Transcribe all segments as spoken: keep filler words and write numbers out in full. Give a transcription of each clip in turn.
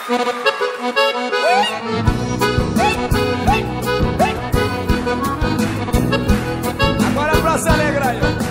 Agora pra se alegrar aí, ó.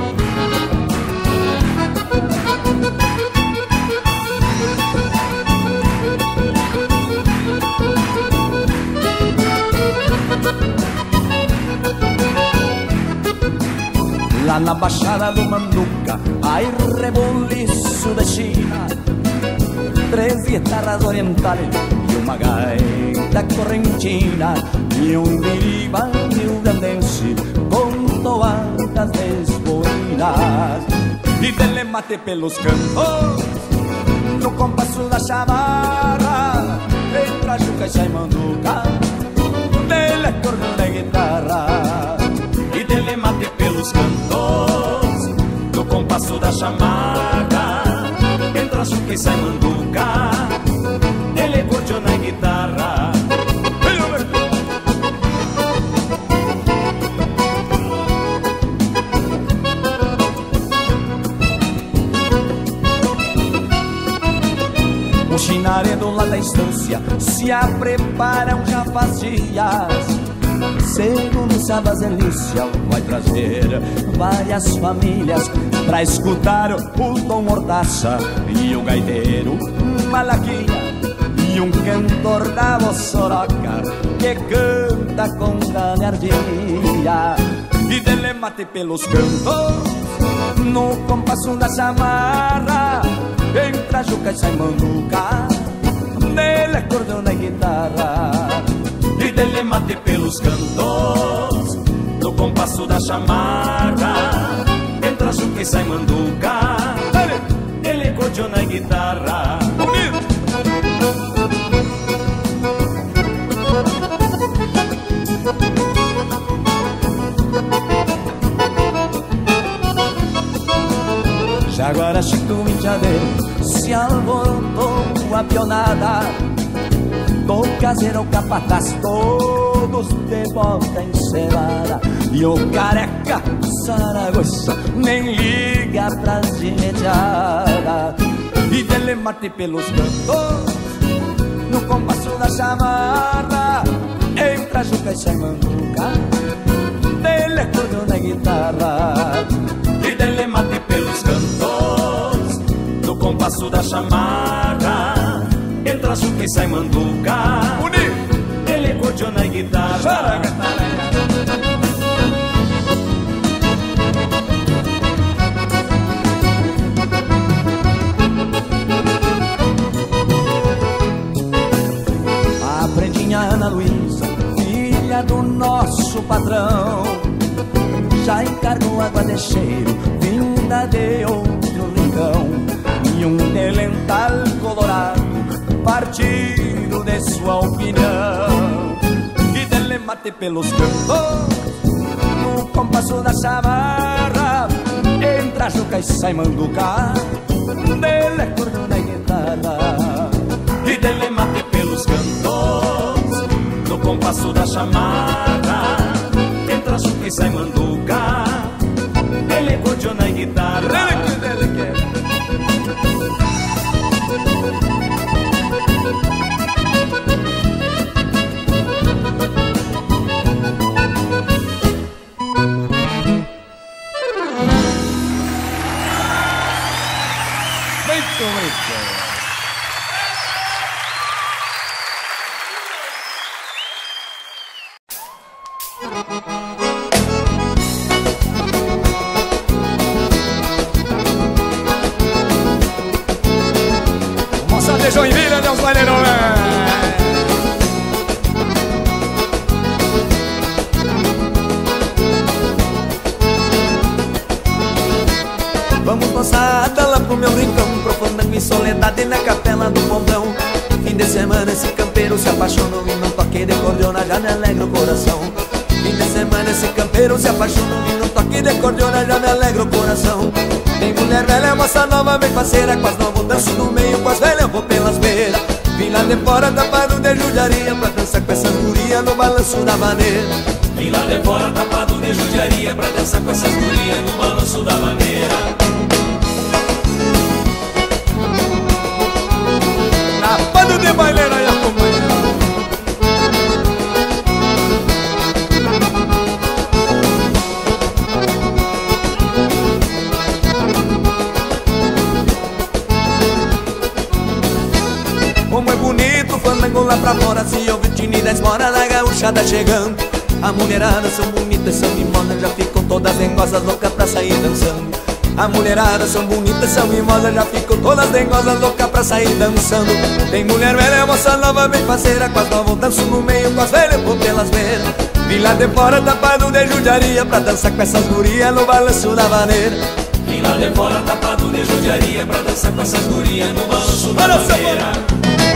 Lá na Baixada do Manduca, hay reboliço da China, três guitarras orientais e uma gaita correntina, e um biriba rio-grandense com toadas desboinas, e dele mate pelos campos no compasso da chamarra, entra juca e sai manduca, dele é corno e guitarra, e dele mate pelos cantos no compasso da chamarra, entra juca e sai manduca, ele cordiona e guitarra. O chinaredo lá da estância se a preparam já faz dias. Segundo Sabas Elícia vai trazer várias famílias pra escutar o Tom Mordaça e o gaiteiro Malaquia e um cantor da voz soroca que canta com galhardia, e dele mate pelos cantos no compasso da chamarra, entra juca e sai manduca, dele é cordão e guitarra, e dele mate pelos cantos no compasso da chamarra, entra juca e sai manduca, ele cordiona e guitarra. Bonito! Jaguara, Chico, Indiadeiro, se alborotou a pionada, do caseiro ao capataz, todos de volta encerrada, e o careca Saragossa nem liga pras de imediata, e dele mate pelos cantos no compasso da chamarra, entra juca e sai manduca, dele é cordão e guitarra, e dele mate pelos cantos no compasso da chamarra, entra juca e sai manduca, ele cordiona e guitarra. A prendinha Ana Luísa, filha do nosso patrão, já encarnou água de cheiro, vinda de outro rincão, e um delental colorado, partido de sua opinião, e dele mate pelos cantos no compasso da chamarra, entra juca e sai manduca, dele é cordão e guitarra, e dele mate pelos cantos no compasso da chamarra, entra juca e sai manduca, ele é cordiona e guitarra. Joinville, Deus vai ler, Vamos moçada lá pro meu rincão, profanando em soledade na capela do pombão. Fim de semana esse campeiro se apaixonou e num toque de cordiona já me alegra o coração. Fim de semana esse campeiro se apaixonou e num toque de cordiona já me alegra o coração. Tem mulher velha, moça nova, bem parceira, com as novas danço no meio, com as velhas eu vou pelas beiras. Vim lá de fora, tapado de judiaria, pra dançar com essa guria no balanço da maneira. Vim lá de fora, tapado de judiaria, pra dançar com essas gurias no balanço da maneira. Tapado de baileiro aí acompanhando. Como é bonito o fandango lá pra fora, se ouve tinida esmora da gauchada chegando. A mulherada são bonitas, são mimosas, já ficam todas dengosas, loucas pra sair dançando. A mulherada são bonitas, são mimosas, já ficam todas dengosas, loucas pra sair dançando. Tem mulher velha, moça nova, bem parceira, com as novas danço no meio, com as velhas vou pelas beiras. Vim lá de fora tapado de judiaria, pra dançar com essas gurias no balanço da vaneira. Vim lá de fora tapado de judiaria, pra dançar com essas gurias no balanço da vaneira.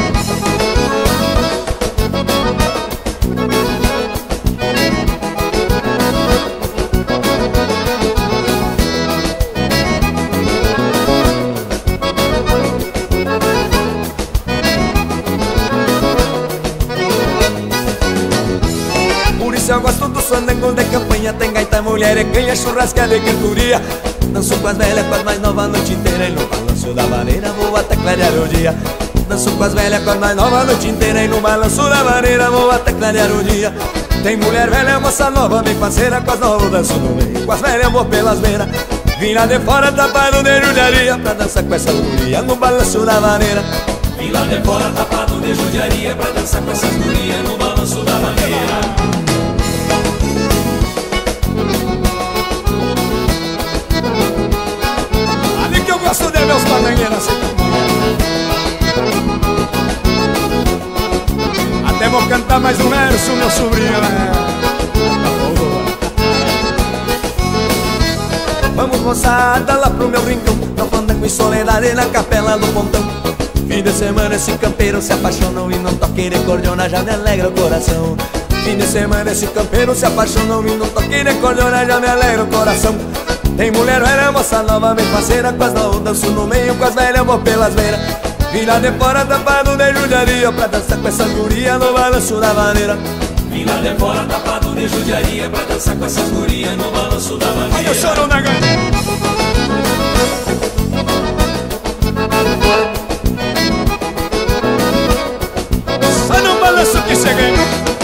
Eu gosto do fandango de campanha, tem gaita, mulher e canha, churrasca e cantoria. Danço com as velhas, com as mais novas a noite inteira, e no balanço da vaneira vou até clarear o dia. Danço com as velhas, com as mais novas a noite inteira, e no balanço da vaneira vou até clarear o dia. Tem mulher velha, moça nova, bem parceira, com as novas danço no meio, com as velhas vou pelas beiras. Vim lá de fora tapado de judiaria, pra dançar com essa guria no balanço da vaneira. Vim lá de fora tapado de judiaria, pra dançar com essas gurias no balanço da vaneira. Eu gosto de meus fandangueiros assim. Até vou cantar mais um verso, meu sobrinho, né? Vamos moçada lá pro meu rincão, no fandango em soledade na capela do pontão. Fim de semana esse campeiro se apaixonou e não toque de cordiona já me alegra o coração. Fim de semana esse campeiro se apaixonou e não toque de cordiona já me alegra o coração. Tem mulher velha, moça nova, bem parceira, com as novas danço no meio, com as velhas vou pelas beiras. Vim lá de fora tapado de judiaria, pra dançar com essa guria no balanço da vaneira. Vim lá de fora tapado de judiaria, pra dançar com essas gurias no balanço da vaneira. Olha o chorão da gaita. Só no balanço que cheguei.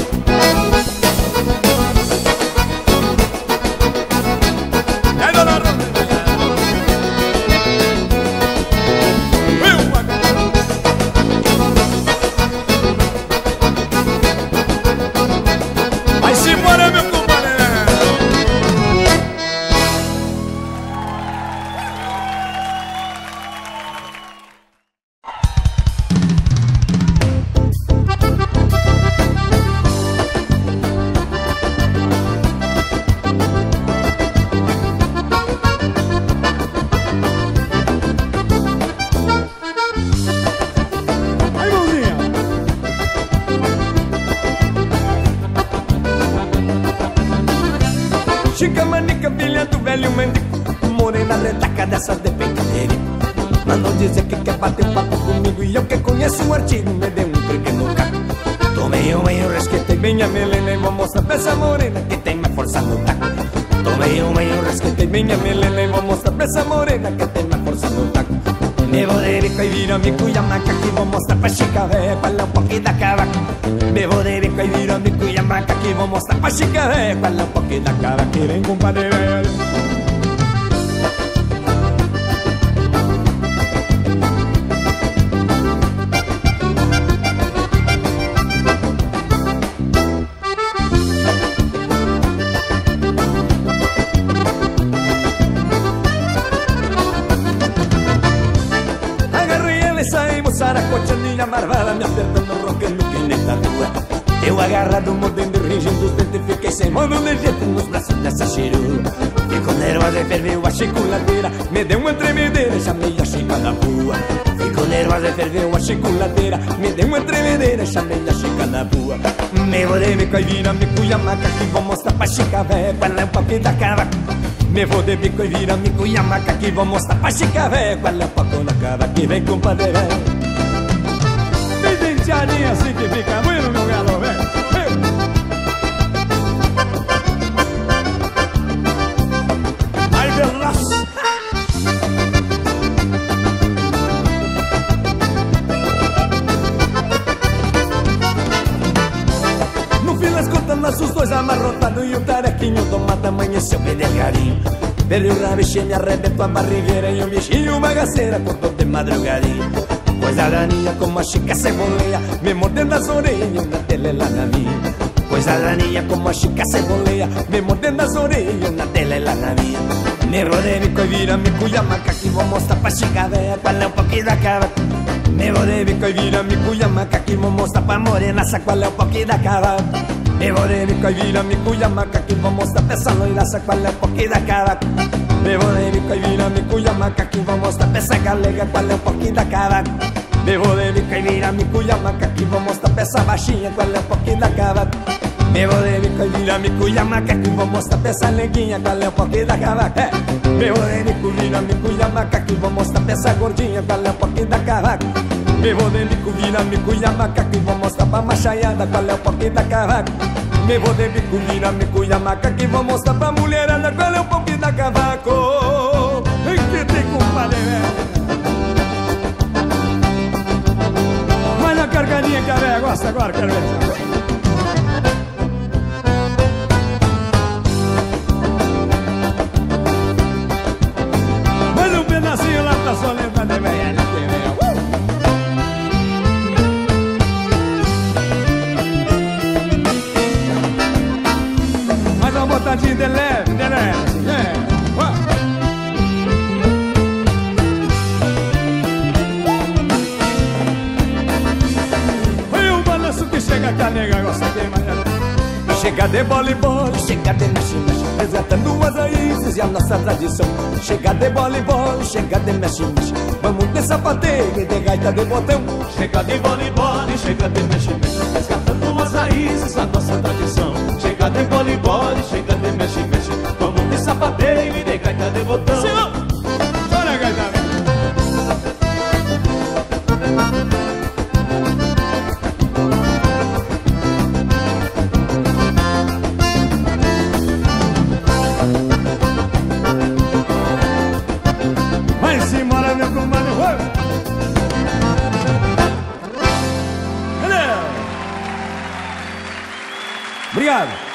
Chica manica, filha do velho mendigo, morena retaca dessas de brincadeira. Mandou dizer que quer bater papo comigo, e eu que conheço o artigo me deu um pequeno caco. Tomei uma e eu resquetei bem a melena, e vou mostrar pra essa morena que tem mais força no taco. Tomei uma e eu resquetei bem a melena, e vou mostrar pra essa morena que tem mais força no taco. Me vou de bico e viro a mico e a maca, que vou mostrar pra chica véia qual é o pouquinho da cavaca. Me vou de bico e viro a mico e a maca, que vou mostrar pra chica véia qual é o pouquinho da cavaca. Vem, compadre velho. Saracoteando marvada, me apertando, roncando que nem tatua. Eu agarrado, mordendo, ringindo os dentes, fiquei sem mano de jeito nos braços dessa chirua. Ficou nervosa e ferveu a chiculadeira, me deu uma tremedeira, chamei a chica da rua. Ficou nervosa e ferveu a chiculadeira, me deu uma tremedeira, chamei a chica da rua. Me vou de bico e vira mico e a maca, que vou mostrar pra chica véia qual é o papo da cavaca. Me vou de bico e vira mico e a maca, que vou mostrar pra chica véia qual é o papo da cavaca. Que vem, compadre velho. Piadinha assim que fica bueno, meu galo, velho. Ai, veloz. dois amarrotados e o tarequinho do mato amanheceu bem devagarinho. Perdeu o rabiche, me arrebentou a barrigueira e o bichinho bagaceira cortou de madrugadinho. Coisa daninha como a chica ceboleia, me mordendo as orelhas e uma dela é lá na minha. Coisa daninha como a chica ceboleia, me mordendo as orelhas e uma dela é lá na minha. Me rodei, me vira, me cuia maca que vou mostrar pra chica véia qual é um pouquinho da cava. Me rodei, me vira, me cuia maca que vou mostrar pra morenaça qual é um pouquinho da cava. Me rodei, me vira, me cuia maca que vou mostrar pra essa loiraça qual é um pouquinho da cava. Me rodei, me vira, me cuia maca que vou mostrar pra essa galega qual é um pouquinho da cava. Me rodei, me vira, me cuia maca que vou mostrar pra essa baixinha qual é um pouquinho da cava. Me rodei, me vira, me cuia maca que vou mostrar pra essa neguinha qual é um pouquinho da cava. Me rodei, me vira, me cuia maca que vou mostrar pra essa gordinha qual é um pouquinho da cava. Me rodei, me vira, me cuia maca que vou mostrar pra machaiada qual é um pouquinho da cava. Me rodei, me vira, me cuia maca que vou mostrar pra mulherada qual é um pouquinho da cavaco. Que tem compadre, vai na cargadinha que a véia gosta agora, quero ver. Mais um pedacinho lá pra sua lenta de véia. Mais uma botadinha de leve, de leve, é. Que chega que a nega gosta de mais. Chega de bola e bola, chega de mexe-mexe, resgatando as raízes e a nossa tradição. Chega de bola e bola, chega de mexe-mexe, vamos de sapateio e de gaita de botão. Chega de bola e bola, chega de mexe-mexe, resgatando as raízes, a nossa tradição. Chega de bola e bola, chega de mexe-mexe, vamos de sapateio e de gaita de botão. Senhor, chora a gaita. Obrigado.